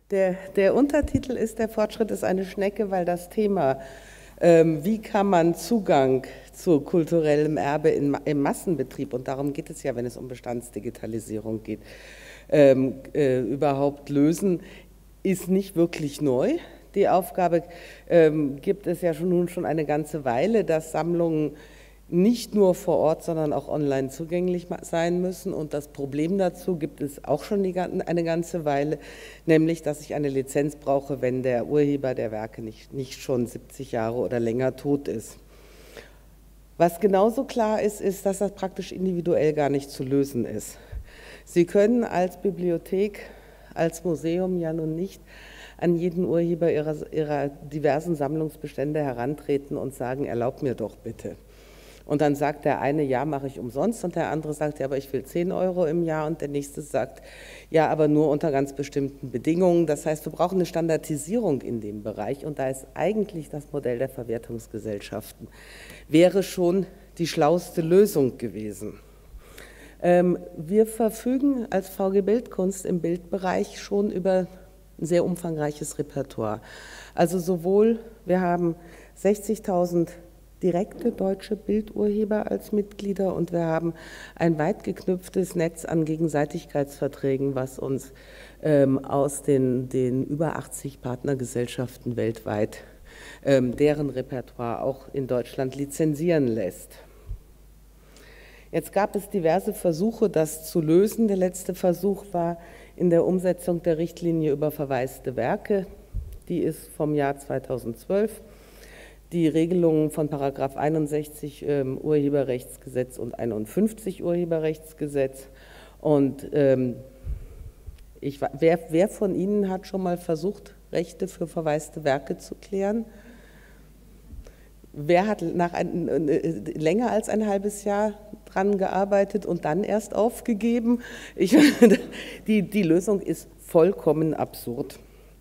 Der Untertitel ist "Der Fortschritt ist eine Schnecke", weil das Thema, wie kann man Zugang zu kulturellem Erbe im Massenbetrieb, und darum geht es ja, wenn es um Bestandsdigitalisierung geht, überhaupt lösen, ist nicht wirklich neu. Die Aufgabe gibt es ja nun schon eine ganze Weile, dass Sammlungen nicht nur vor Ort, sondern auch online zugänglich sein müssen. Und das Problem dazu gibt es auch schon eine ganze Weile, nämlich, dass ich eine Lizenz brauche, wenn der Urheber der Werke nicht schon 70 Jahre oder länger tot ist. Was genauso klar ist, ist, dass das praktisch individuell gar nicht zu lösen ist. Sie können als Bibliothek, als Museum ja nun nicht an jeden Urheber ihrer diversen Sammlungsbestände herantreten und sagen, erlaub mir doch bitte. Und dann sagt der eine, ja, mache ich umsonst, und der andere sagt, ja, aber ich will 10 Euro im Jahr, und der nächste sagt, ja, aber nur unter ganz bestimmten Bedingungen. Das heißt, wir brauchen eine Standardisierung in dem Bereich, und da ist eigentlich das Modell der Verwertungsgesellschaften, wäre schon die schlauste Lösung gewesen. Wir verfügen als VG Bildkunst im Bildbereich schon über ein sehr umfangreiches Repertoire. Also sowohl, wir haben 60.000 direkte deutsche Bildurheber als Mitglieder, und wir haben ein weit geknüpftes Netz an Gegenseitigkeitsverträgen, was uns aus den über 80 Partnergesellschaften weltweit deren Repertoire auch in Deutschland lizenzieren lässt. Jetzt gab es diverse Versuche, das zu lösen. Der letzte Versuch war in der Umsetzung der Richtlinie über verwaiste Werke. Die ist vom Jahr 2012. Die Regelungen von § 61 Urheberrechtsgesetz und 51 Urheberrechtsgesetz. Und wer von Ihnen hat schon mal versucht, Rechte für verwaiste Werke zu klären? Wer hat länger als ein halbes Jahr dran gearbeitet und dann erst aufgegeben? Die Lösung ist vollkommen absurd.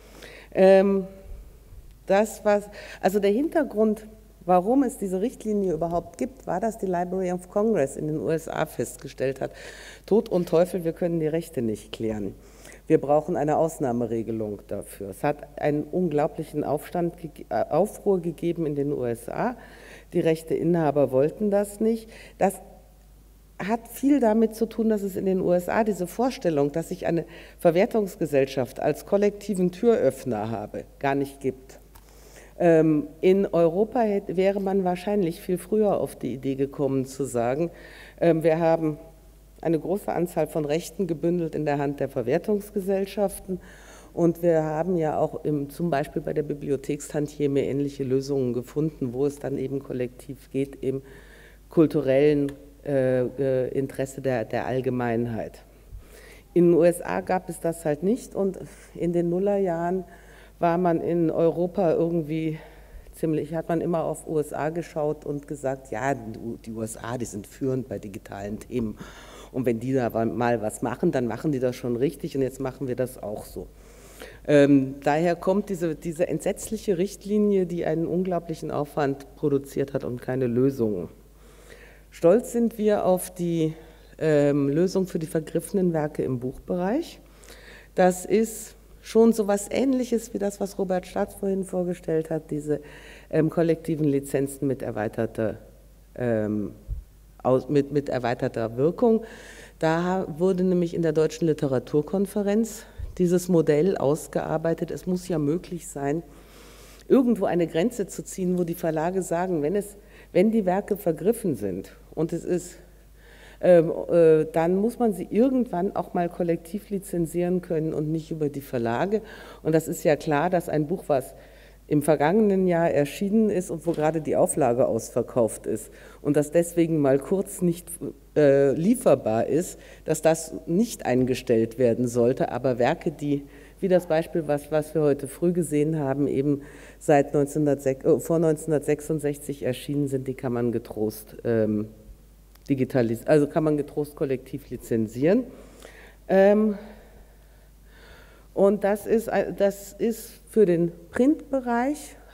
Also der Hintergrund, warum es diese Richtlinie überhaupt gibt, war, dass die Library of Congress in den USA festgestellt hat, Tod und Teufel, wir können die Rechte nicht klären. Wir brauchen eine Ausnahmeregelung dafür. Es hat einen unglaublichen Aufruhr gegeben in den USA. Die Rechteinhaber wollten das nicht. Das hat viel damit zu tun, dass es in den USA diese Vorstellung, dass ich eine Verwertungsgesellschaft als kollektiven Türöffner habe, gar nicht gibt. In Europa wäre man wahrscheinlich viel früher auf die Idee gekommen zu sagen, wir haben eine große Anzahl von Rechten gebündelt in der Hand der Verwertungsgesellschaften, und wir haben ja auch zum Beispiel bei der Bibliothekstantieme ähnliche Lösungen gefunden, wo es dann eben kollektiv geht im kulturellen Interesse der Allgemeinheit. In den USA gab es das halt nicht, und in den Nullerjahren war man in Europa irgendwie hat man immer auf USA geschaut und gesagt, ja, die USA, die sind führend bei digitalen Themen, und wenn die da mal was machen, dann machen die das schon richtig, und jetzt machen wir das auch so. Daher kommt diese entsetzliche Richtlinie, die einen unglaublichen Aufwand produziert hat und keine Lösung. Stolz sind wir auf die Lösung für die vergriffenen Werke im Buchbereich. Das ist schon so etwas Ähnliches wie das, was Robert Staats vorhin vorgestellt hat, diese kollektiven Lizenzen mit erweiterter Wirkung. Da wurde nämlich in der Deutschen Literaturkonferenz dieses Modell ausgearbeitet. Es muss ja möglich sein, irgendwo eine Grenze zu ziehen, wo die Verlage sagen, wenn die Werke vergriffen sind und es ist, dann muss man sie irgendwann auch mal kollektiv lizenzieren können und nicht über die Verlage. Und das ist ja klar, dass ein Buch, was im vergangenen Jahr erschienen ist und wo gerade die Auflage ausverkauft ist und das deswegen mal kurz nicht lieferbar ist, dass das nicht eingestellt werden sollte. Aber Werke, die, wie das Beispiel, was wir heute früh gesehen haben, eben vor 1966 erschienen sind, die kann man getrost kann man getrost kollektiv lizenzieren. Und das ist für den Printbereich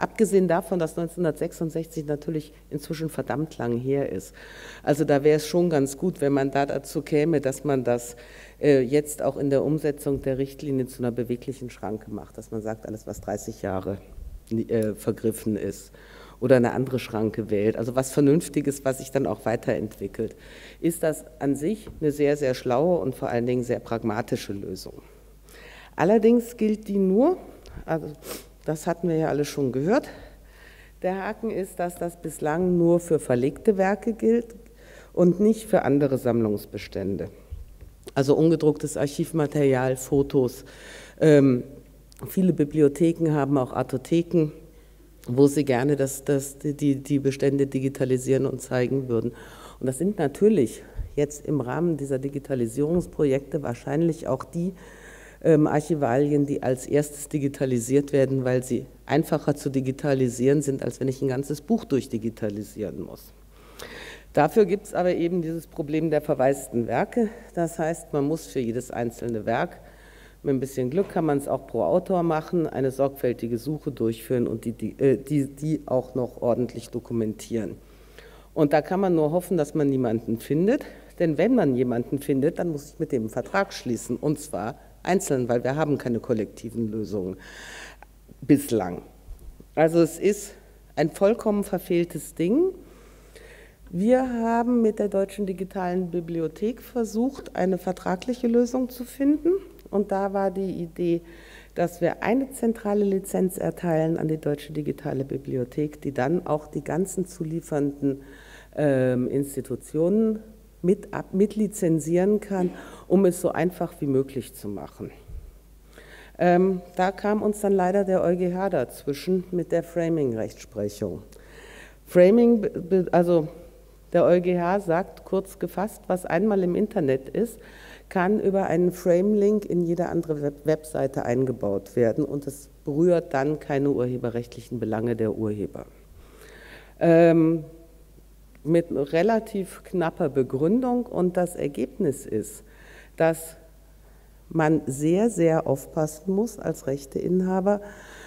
Abgesehen davon, dass 1966 natürlich inzwischen verdammt lang her ist. Also da wäre es schon ganz gut, wenn man da dazu käme, dass man das jetzt auch in der Umsetzung der Richtlinie zu einer beweglichen Schranke macht, dass man sagt, alles was 30 Jahre vergriffen ist oder eine andere Schranke wählt, also was Vernünftiges, was sich dann auch weiterentwickelt, ist das an sich eine sehr, sehr schlaue und vor allen Dingen sehr pragmatische Lösung. Allerdings gilt die nur, also das hatten wir ja alle schon gehört, der Haken ist, dass das bislang nur für verlegte Werke gilt und nicht für andere Sammlungsbestände. Also ungedrucktes Archivmaterial, Fotos. Viele Bibliotheken haben auch Artotheken, wo sie gerne die Bestände digitalisieren und zeigen würden. Und das sind natürlich jetzt im Rahmen dieser Digitalisierungsprojekte wahrscheinlich auch die Archivalien, die als erstes digitalisiert werden, weil sie einfacher zu digitalisieren sind, als wenn ich ein ganzes Buch durchdigitalisieren muss. Dafür gibt es aber eben dieses Problem der verwaisten Werke. Das heißt, man muss für jedes einzelne Werk, mit ein bisschen Glück kann man es auch pro Autor machen, eine sorgfältige Suche durchführen und die auch noch ordentlich dokumentieren. Und da kann man nur hoffen, dass man niemanden findet, denn wenn man jemanden findet, dann muss ich mit dem einen Vertrag schließen, und zwar einzeln, weil wir haben keine kollektiven Lösungen bislang. Also es ist ein vollkommen verfehltes Ding. Wir haben mit der Deutschen Digitalen Bibliothek versucht, eine vertragliche Lösung zu finden, und da war die Idee, dass wir eine zentrale Lizenz erteilen an die Deutsche Digitale Bibliothek, die dann auch die ganzen zuliefernden Institutionen mit lizenzieren kann, um es so einfach wie möglich zu machen. Da kam uns dann leider der EuGH dazwischen mit der Framing-Rechtsprechung. Framing, also der EuGH sagt kurz gefasst, was einmal im Internet ist, kann über einen Frame-Link in jede andere Webseite eingebaut werden und es berührt dann keine urheberrechtlichen Belange der Urheber. Mit relativ knapper Begründung, und das Ergebnis ist, dass man sehr, sehr aufpassen muss als Rechteinhaber,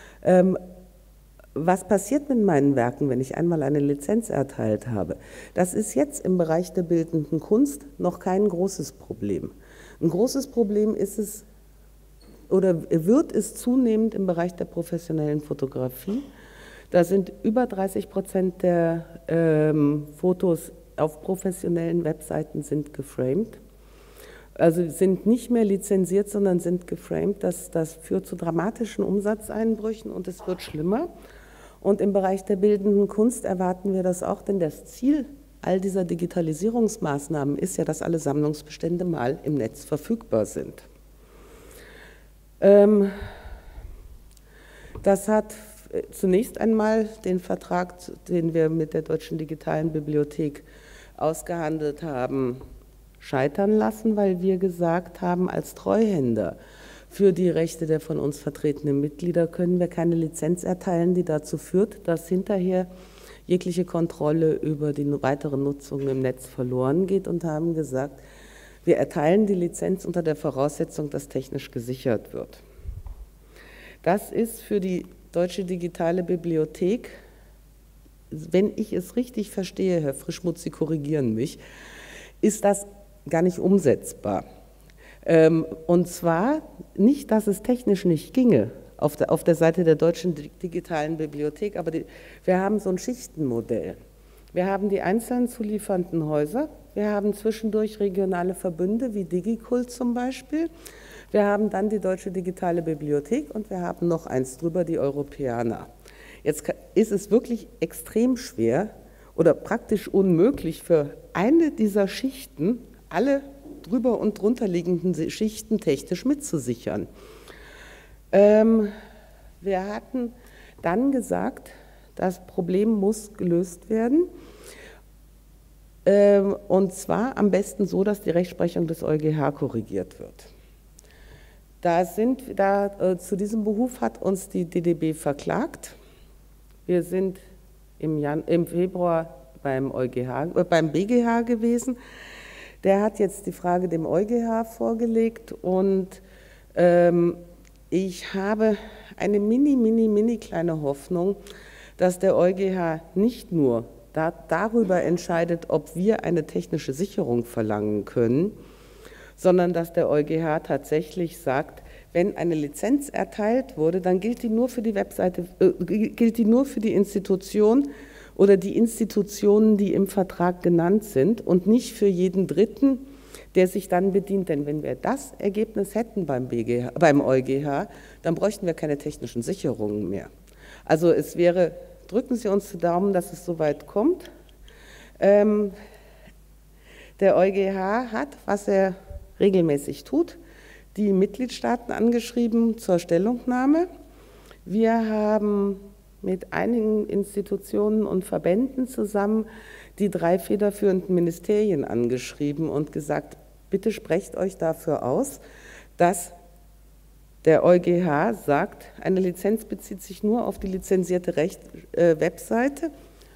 was passiert mit meinen Werken, wenn ich einmal eine Lizenz erteilt habe. Das ist jetzt im Bereich der bildenden Kunst noch kein großes Problem. Ein großes Problem ist es, oder wird es zunehmend im Bereich der professionellen Fotografie. Da sind über 30% der Fotos auf professionellen Webseiten sind geframed. Also sind nicht mehr lizenziert, sondern sind geframed. Das führt zu dramatischen Umsatzeinbrüchen und es wird schlimmer. Und im Bereich der bildenden Kunst erwarten wir das auch, denn das Ziel all dieser Digitalisierungsmaßnahmen ist ja, dass alle Sammlungsbestände mal im Netz verfügbar sind. Das hat zunächst einmal den Vertrag, den wir mit der Deutschen Digitalen Bibliothek ausgehandelt haben, scheitern lassen, weil wir gesagt haben, als Treuhänder für die Rechte der von uns vertretenen Mitglieder können wir keine Lizenz erteilen, die dazu führt, dass hinterher jegliche Kontrolle über die weitere Nutzung im Netz verloren geht, und haben gesagt, wir erteilen die Lizenz unter der Voraussetzung, dass technisch gesichert wird. Das ist für die Deutsche Digitale Bibliothek, wenn ich es richtig verstehe, Herr Frischmuth, Sie korrigieren mich, ist das gar nicht umsetzbar. Und zwar nicht, dass es technisch nicht ginge auf der Seite der Deutschen Digitalen Bibliothek, aber wir haben so ein Schichtenmodell. Wir haben die einzeln zuliefernden Häuser, wir haben zwischendurch regionale Verbünde wie DigiCult zum Beispiel, wir haben dann die Deutsche Digitale Bibliothek und wir haben noch eins drüber, die Europäer. Jetzt ist es wirklich extrem schwer oder praktisch unmöglich für eine dieser Schichten, alle drüber und drunter liegenden Schichten technisch mitzusichern. Wir hatten dann gesagt, das Problem muss gelöst werden, und zwar am besten so, dass die Rechtsprechung des EuGH korrigiert wird. Zu diesem Behuf hat uns die DDB verklagt. Wir sind im Februar beim BGH gewesen. Der hat jetzt die Frage dem EuGH vorgelegt und Ich habe eine mini kleine Hoffnung, dass der EuGH nicht nur darüber entscheidet, ob wir eine technische Sicherung verlangen können, sondern dass der EuGH tatsächlich sagt, wenn eine Lizenz erteilt wurde, dann gilt die nur für die Webseite, gilt die nur für die Institution oder die Institutionen, die im Vertrag genannt sind und nicht für jeden Dritten, der sich dann bedient. Denn wenn wir das Ergebnis hätten beim EuGH, dann bräuchten wir keine technischen Sicherungen mehr. Also es wäre, drücken Sie uns die Daumen, dass es soweit kommt. Der EuGH hat, was er regelmäßig tut, die Mitgliedstaaten angeschrieben zur Stellungnahme. Wir haben mit einigen Institutionen und Verbänden zusammen die 3 federführenden Ministerien angeschrieben und gesagt, bitte sprecht euch dafür aus, dass der EuGH sagt, eine Lizenz bezieht sich nur auf die lizenzierte Webseite,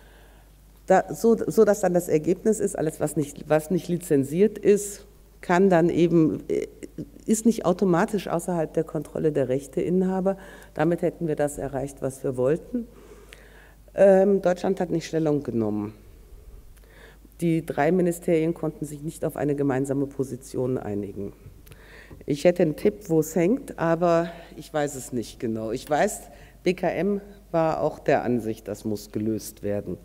sodass dann das Ergebnis ist, alles was nicht lizenziert ist, kann dann eben, ist nicht automatisch außerhalb der Kontrolle der Rechteinhaber. Damit hätten wir das erreicht, was wir wollten. Deutschland hat nicht Stellung genommen. Die 3 Ministerien konnten sich nicht auf eine gemeinsame Position einigen. Ich hätte einen Tipp, wo es hängt, aber ich weiß es nicht genau. Ich weiß, BKM war auch der Ansicht, das muss gelöst werden.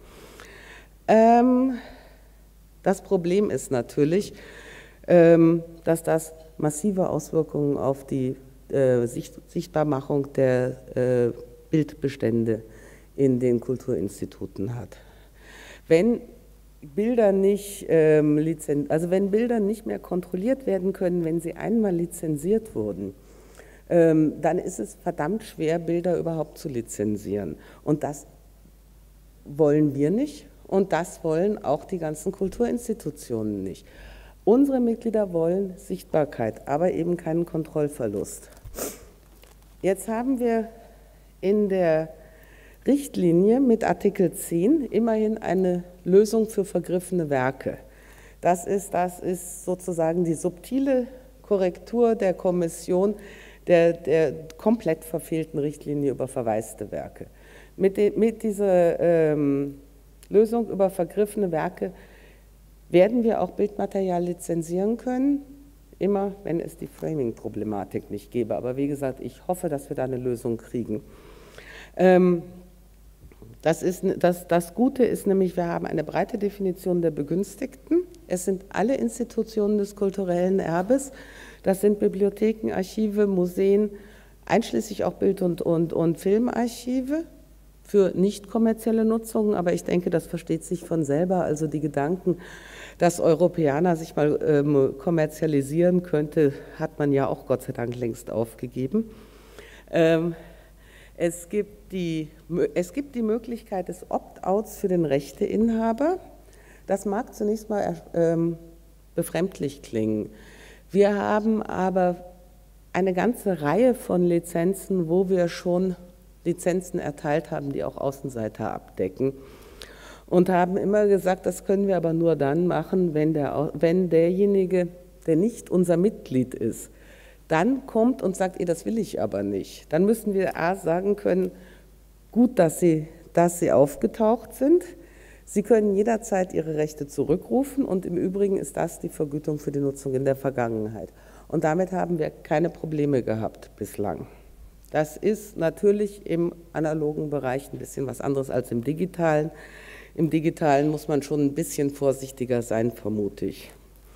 Das Problem ist natürlich, dass das massive Auswirkungen auf die Sichtbarmachung der Bildbestände in den Kulturinstituten hat. Wenn Bilder nicht, wenn Bilder nicht mehr kontrolliert werden können, wenn sie einmal lizenziert wurden, dann ist es verdammt schwer, Bilder überhaupt zu lizenzieren. Und das wollen wir nicht und das wollen auch die ganzen Kulturinstitutionen nicht. Unsere Mitglieder wollen Sichtbarkeit, aber eben keinen Kontrollverlust. Jetzt haben wir in der Richtlinie mit Artikel 10 immerhin eine Lösung für vergriffene Werke. Das ist sozusagen die subtile Korrektur der Kommission der komplett verfehlten Richtlinie über verwaiste Werke. Mit dieser Lösung über vergriffene Werke werden wir auch Bildmaterial lizenzieren können, immer wenn es die Framing-Problematik nicht gäbe. Aber wie gesagt, ich hoffe, dass wir da eine Lösung kriegen. Das Gute ist nämlich, wir haben eine breite Definition der Begünstigten. Es sind alle Institutionen des kulturellen Erbes. Das sind Bibliotheken, Archive, Museen, einschließlich auch Bild- und Filmarchive für nicht kommerzielle Nutzungen. Aber ich denke, das versteht sich von selber. Also die Gedanken, dass Europäer sich mal kommerzialisieren könnte, hat man ja auch Gott sei Dank längst aufgegeben. Es gibt die Möglichkeit des Opt-outs für den Rechteinhaber. Das mag zunächst mal befremdlich klingen. Wir haben aber eine ganze Reihe von Lizenzen, wo wir schon Lizenzen erteilt haben, die auch Außenseiter abdecken. Und haben immer gesagt, das können wir aber nur dann machen, wenn derjenige, der nicht unser Mitglied ist, dann kommt und sagt, das will ich aber nicht. Dann müssen wir sagen können, gut, dass Sie aufgetaucht sind. Sie können jederzeit Ihre Rechte zurückrufen und im Übrigen ist das die Vergütung für die Nutzung in der Vergangenheit. Und damit haben wir keine Probleme gehabt bislang. Das ist natürlich im analogen Bereich ein bisschen was anderes als im digitalen. Im digitalen muss man schon ein bisschen vorsichtiger sein, vermute ich.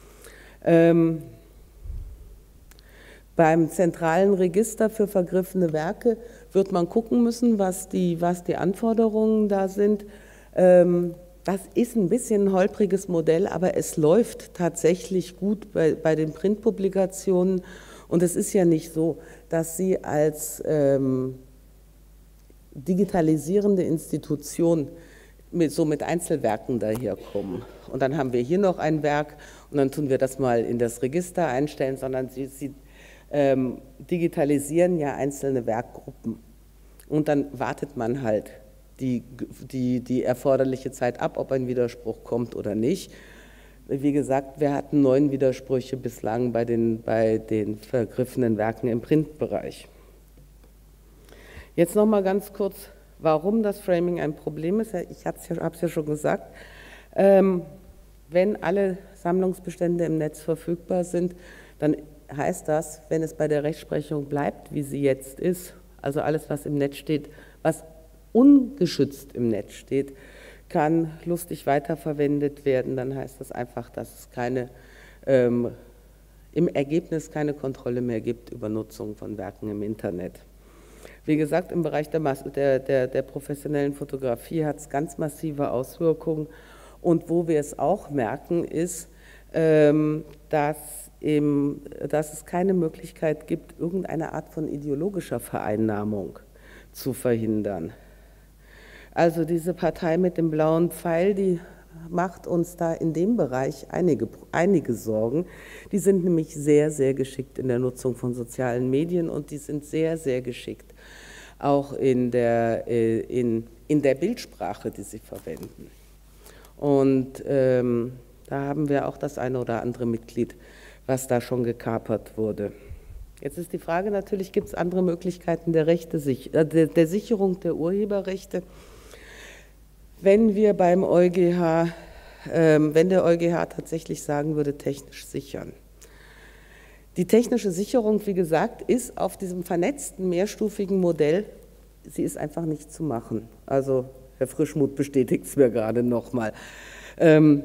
Beim zentralen Register für vergriffene Werke wird man gucken müssen, was die Anforderungen da sind. Das ist ein bisschen ein holpriges Modell, aber es läuft tatsächlich gut bei den Printpublikationen. Und es ist ja nicht so, dass Sie als digitalisierende Institution mit Einzelwerken daherkommen. Und dann haben wir hier noch ein Werk und dann tun wir das mal in das Register einstellen, sondern Sie digitalisieren ja einzelne Werkgruppen. Und dann wartet man halt die erforderliche Zeit ab, ob ein Widerspruch kommt oder nicht. Wie gesagt, wir hatten 9 Widersprüche bislang bei den vergriffenen Werken im Printbereich. Jetzt noch mal ganz kurz, warum das Framing ein Problem ist. Ich habe es ja schon gesagt. Wenn alle Sammlungsbestände im Netz verfügbar sind, dann heißt das, wenn es bei der Rechtsprechung bleibt, wie sie jetzt ist, also alles, was im Netz steht, was ungeschützt im Netz steht, kann lustig weiterverwendet werden. Dann heißt das einfach, dass es im Ergebnis keine Kontrolle mehr gibt über Nutzung von Werken im Internet. Wie gesagt, im Bereich der professionellen Fotografie hat es ganz massive Auswirkungen. Und wo wir es auch merken, ist, dass es keine Möglichkeit gibt, irgendeine Art von ideologischer Vereinnahmung zu verhindern. Also diese Partei mit dem blauen Pfeil, die macht uns da in dem Bereich einige Sorgen. Die sind nämlich sehr, sehr geschickt in der Nutzung von sozialen Medien und die sind sehr, sehr geschickt auch in der Bildsprache, die sie verwenden. Und da haben wir auch das eine oder andere Mitglied, was da schon gekapert wurde. Jetzt ist die Frage natürlich, gibt es andere Möglichkeiten der Sicherung der Urheberrechte? Wenn wir beim EuGH, wenn der EuGH tatsächlich sagen würde, technisch sichern. Die technische Sicherung, wie gesagt, ist auf diesem vernetzten mehrstufigen Modell, sie ist einfach nicht zu machen. Also Herr Frischmuth bestätigt es mir gerade nochmal. Kann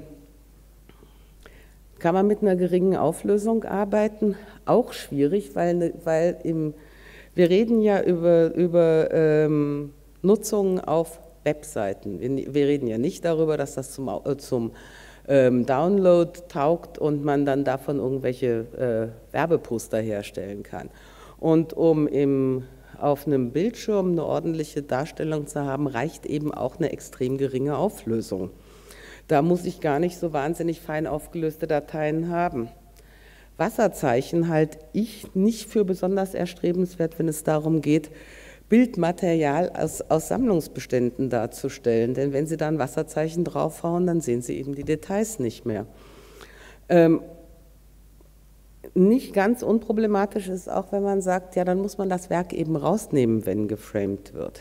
man mit einer geringen Auflösung arbeiten? Auch schwierig, weil wir reden ja über Nutzung auf Webseiten. Wir reden ja nicht darüber, dass das zum Download taugt und man dann davon irgendwelche Werbeposter herstellen kann. Und um auf einem Bildschirm eine ordentliche Darstellung zu haben, reicht eben auch eine extrem geringe Auflösung. Da muss ich gar nicht so wahnsinnig fein aufgelöste Dateien haben. Wasserzeichen halte ich nicht für besonders erstrebenswert, wenn es darum geht, Bildmaterial aus Sammlungsbeständen darzustellen. Denn wenn Sie da ein Wasserzeichen draufhauen, dann sehen Sie eben die Details nicht mehr. Nicht ganz unproblematisch ist auch, wenn man sagt, ja, dann muss man das Werk eben rausnehmen, wenn geframed wird.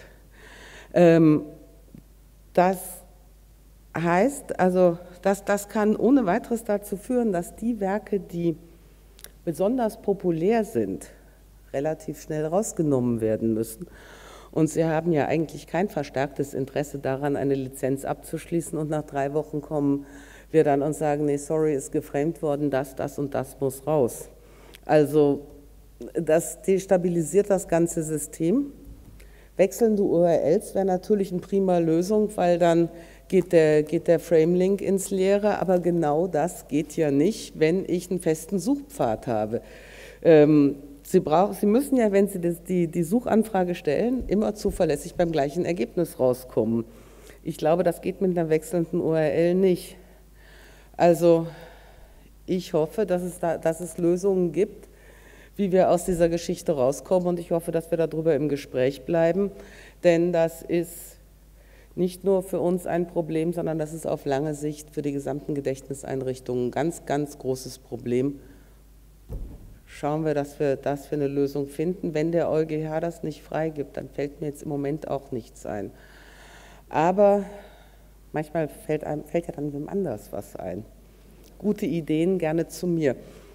Das heißt, also das kann ohne weiteres dazu führen, dass die Werke, die besonders populär sind, relativ schnell rausgenommen werden müssen. Und Sie haben ja eigentlich kein verstärktes Interesse daran, eine Lizenz abzuschließen und nach 3 Wochen kommen wir dann und sagen, nee, sorry, ist geframed worden, das und das muss raus. Also das destabilisiert das ganze System. Wechselnde URLs wäre natürlich eine prima Lösung, weil dann geht der Frame-Link ins Leere, aber genau das geht ja nicht, wenn ich einen festen Suchpfad habe. Sie müssen ja, wenn Sie die Suchanfrage stellen, immer zuverlässig beim gleichen Ergebnis rauskommen. Ich glaube, das geht mit einer wechselnden URL nicht. Also ich hoffe, dass es Lösungen gibt, wie wir aus dieser Geschichte rauskommen und ich hoffe, dass wir darüber im Gespräch bleiben, denn das ist nicht nur für uns ein Problem, sondern das ist auf lange Sicht für die gesamten Gedächtniseinrichtungen ein ganz, ganz großes Problem. Schauen wir, dass wir eine Lösung finden. Wenn der EuGH das nicht freigibt, dann fällt mir jetzt im Moment auch nichts ein. Aber manchmal fällt ja dann wem anders was ein. Gute Ideen gerne zu mir.